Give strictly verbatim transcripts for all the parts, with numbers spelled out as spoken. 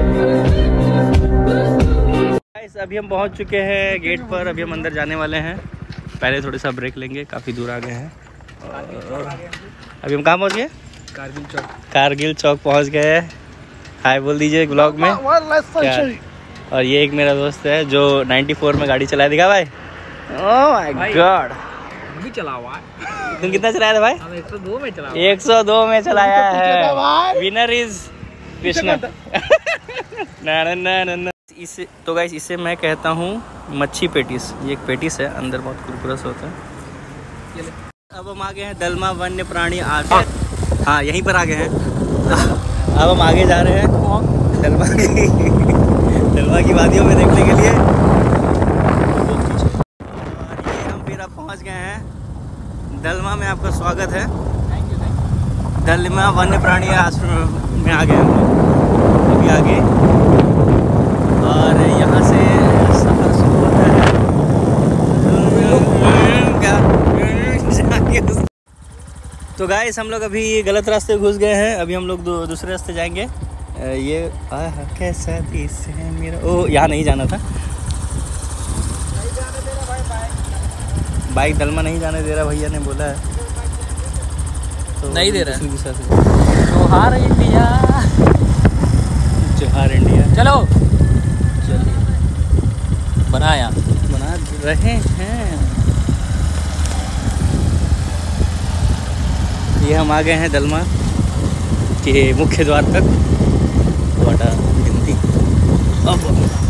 अभी हम पहुंच चुके हैं गेट पर। अभी हम अंदर जाने वाले हैं। पहले थोड़ा सा ब्रेक लेंगे, काफ़ी दूर आ गए हैं। और अभी हम कहाँ पहुंच गए? कारगिल चौक। कारगिल चौक पहुंच गए। हाय बोल दीजिए ब्लॉग में। और ये एक मेरा दोस्त है जो चौरानवे में गाड़ी चलाया। दिखा भाई। ओह माय गॉड, भी चला हुआ है। तुम कितना चलाया था भाई? हम एक सौ दो में चला एक सौ दो में चलाया है। Winner is Krishna. ना ना ना ना। इसे तो गाइस इसे मैं कहता हूँ मच्छी पेटिस। ये एक पेटिस है, अंदर बहुत कुरकुरस होता है। अब हम आ गए हैं दलमा वन्य प्राणी आगे। हाँ यहीं पर आ गए हैं। अब हम आगे जा रहे हैं दलमा की दलमा की वादियों में देखने के लिए। और ये हम फिर अब पहुँच गए हैं दलमा में। आपका स्वागत है। दलमा वन्य प्राणी आश्रम में आ गए हम लोग अभी आगे। और यहाँ से सफर शुरू होता है। तो गाइस हम लोग अभी गलत रास्ते घुस गए हैं। अभी हम लोग दू, दूसरे रास्ते जाएंगे। ये कैसा है मेरा। ओह यहाँ नहीं जाना था। बाइक दलमा नहीं जाने दे रहा भैया ने बोला है। तो नहीं दे रहा है। जोहार इंडिया, जोहार इंडिया। चलो बनाया बना रहे हैं। ये हम आ गए हैं दलमा के मुख्य द्वार तक। वाटा गिनती अब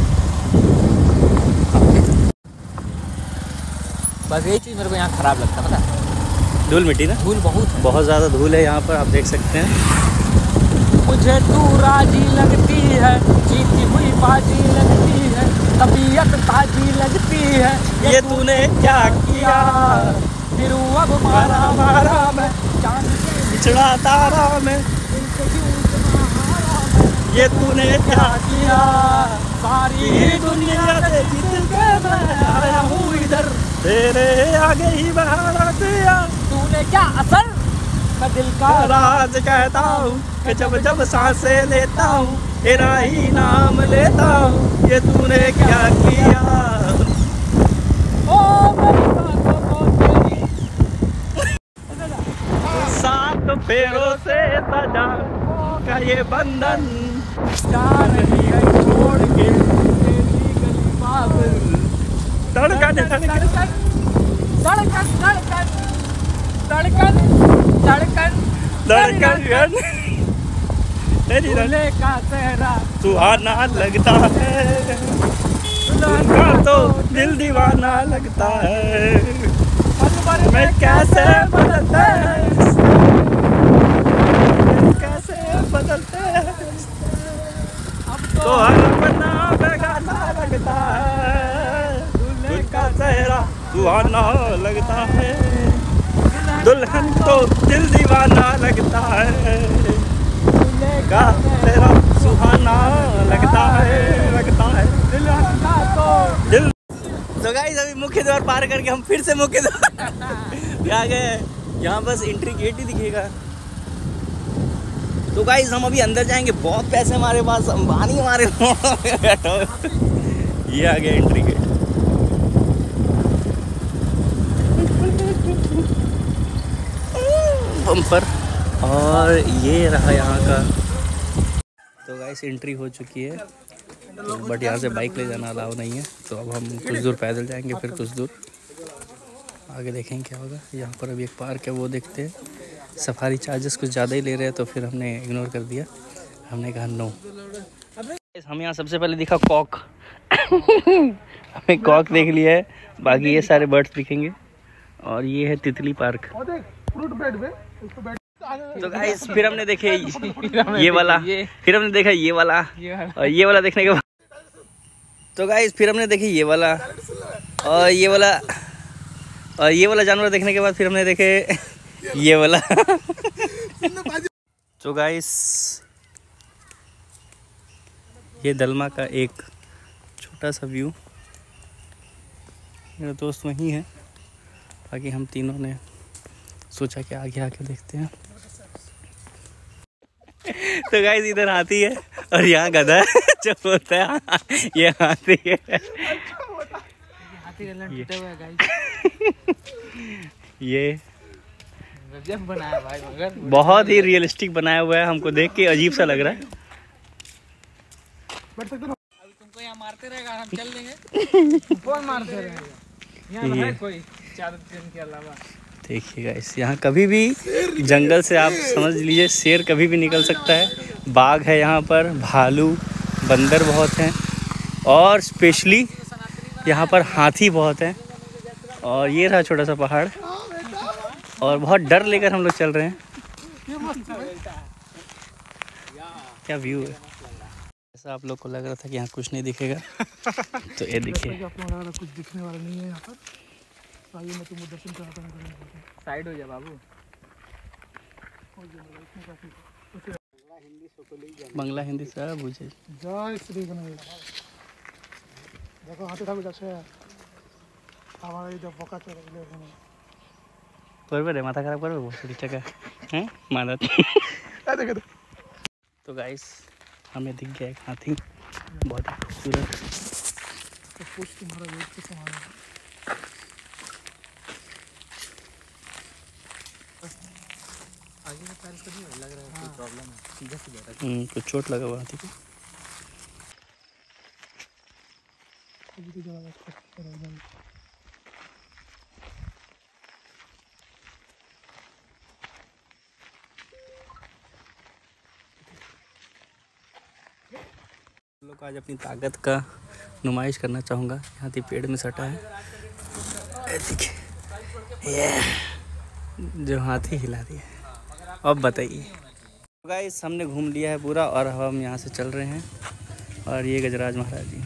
बस यही चीज़ मेरे को यहाँ ख़राब लगता है, पता? धूल मिट्टी ना, धूल बहुत है, बहुत ज़्यादा धूल है यहाँ पर। आप देख सकते हैं। मुझे तू राजी लगती है, जीती हुई बाजी लगती है, तबीयत ताजी लगती है। ये तूने क्या किया? फिर अब मारा मारा मैं चांद से बिछड़ा तारा में। ये तूने क्या किया? सारी दुनिया से जीत के मैं आया हूँ इधर, तेरे आगे ही बहाना दिया। तूने क्या असर? मैं दिल का राज कहता हूँ कि जब जब सांसें लेता हूँ तेरा ही नाम लेता हूँ। ये तूने क्या किया? ओ मेरी सात फेरों से सजा का ये बंधन, जा रही है छोड़ के तेरी गली पागल। धड़कन धड़कन धड़कन धड़कन धड़कन धड़कन तेरी रले का चेहरा सुहाना लगता है, उनका तो दिल दीवाना लगता है। पल भर में कैसे बदलते हैं, कैसे बदलते हैं। अब तो हर बना बेगाना लगता है, उनका चेहरा सुहाना लगता है। दुल्हन तो दिल दीवाना लगता है, का तेरा सुहाना लगता है, लगता है दुल्हन का तो दिल। तो गाइस अभी मुख्य द्वार पार करके हम फिर से मुख्य द्वार आ गए। यहाँ बस एंट्री गेट ही दिखेगा। तो गाइस हम अभी अंदर जाएंगे। बहुत पैसे हमारे पास, अंबानी हमारे ये आ गया एंट्री गेट। बम्पर और ये रहा यहाँ का। तो गाइस एंट्री हो चुकी है, तो बट यहाँ से बाइक ले जाना अलाउ नहीं है। तो अब हम कुछ दूर पैदल जाएंगे, फिर कुछ दूर आगे देखेंगे क्या होगा। यहाँ पर अभी एक पार्क है, वो देखते हैं। सफारी चार्जेस कुछ ज़्यादा ही ले रहे हैं, तो फिर हमने इग्नोर कर दिया। हमने कहा नो। हम यहाँ सबसे पहले दिखा कॉक। हमें कॉक देख लिया है, बाकी ये सारे बर्ड्स दिखेंगे। और ये है तितली पार्क। तो गाइस फिर हमने देखे ये वाला, फिर हमने देखा ये वाला, और ये वाला देखने के बाद तो गाइस फिर हमने देखे ये वाला और ये वाला, और ये वाला जानवर देखने के बाद फिर हमने देखे ये वाला। तो गाइस ये दलमा का एक छोटा सा व्यू। मेरा दोस्त वहीं है, बाकी हम तीनों ने सोचा कि आगे आके देखते हैं। तो गाइस इधर हाथी है और यहाँ गधा है जो बोलता है ये हाथी है। ये गजब बनाया भाई, मगर बहुत ही रियलिस्टिक बनाया हुआ है, हमको देख के अजीब सा लग रहा है। अभी तुमको यहाँ मारते रहेगा, हम चल देंगे। कौन मारते रहेगा यहाँ है कोई चार दिन के अलावा? देखिएगा इस यहाँ कभी भी जंगल से आप समझ लीजिए शेर कभी भी निकल सकता है। बाघ है यहाँ पर, भालू, बंदर बहुत हैं और स्पेशली यहाँ पर हाथी बहुत हैं। और ये रहा छोटा सा पहाड़ और बहुत डर लेकर हम लोग चल रहे हैं। क्या व्यू है। ऐसा आप लोग को लग रहा था कि यहाँ कुछ नहीं दिखेगा तो ये देखिए कुछ दिखने वाला नहीं है यहाँ पर। आइए मैं तुमको दर्शन कराता हूँ। साइड हो जा बाबू। बांग्ला हिंदी सब बुझे। जय श्री गणेश। देखो हाथी ठाकुर যাচ্ছে আমার এই বকা চলে গেল এখানে করবে রে মাথা খারাপ করবে বসে টাকা हैं मानत। तो गाइस हमें दिख गया एक हाथी बहुत ही खूबसूरत। तो कुछ तुम्हारा वेट के समान है। आगे का पैर कभी लग रहा है कोई प्रॉब्लम है, सीधा सीधा रहा है। हम्म कुछ चोट लगा हुआ हाथी को। लोग आज अपनी ताकत का नुमाइश करना चाहूँगा। हाथी पेड़ में सटा है, देखिए जो हाथी हिला दिया। अब बताइए गाइस, हमने घूम लिया है पूरा और अब हम यहाँ से चल रहे हैं। और ये गजराज महाराज जी,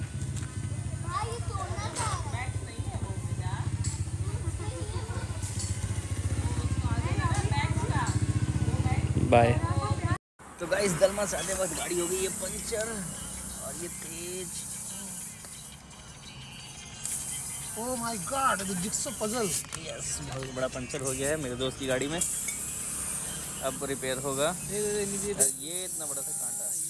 बाय। तो गाइस दलमा से आने बाद गाड़ी हो गई है पंचर और ये तेज। Oh my God, the jigsaw puzzle. Yes, बहुत बड़ा पंचर हो गया है मेरे दोस्त की गाड़ी में, अब रिपेयर होगा। ये इतना बड़ा सा कांटा